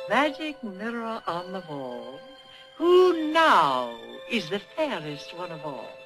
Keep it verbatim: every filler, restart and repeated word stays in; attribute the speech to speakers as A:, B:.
A: Magic mirror on the wall, who now is the fairest one of all?